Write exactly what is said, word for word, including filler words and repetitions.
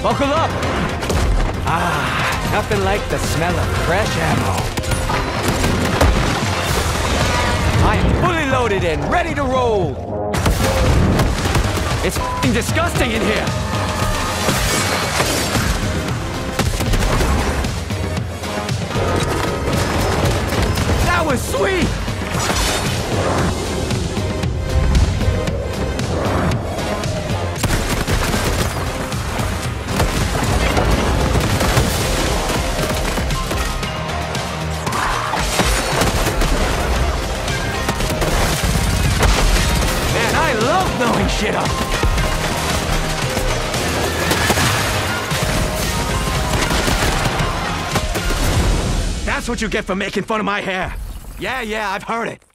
Buckle up! Ah, nothing like the smell of fresh ammo. I am fully loaded and ready to roll! It's f***ing disgusting in here! That was sweet! Man, I love blowing shit up! That's what you get for making fun of my hair! Yeah, yeah, I've heard it.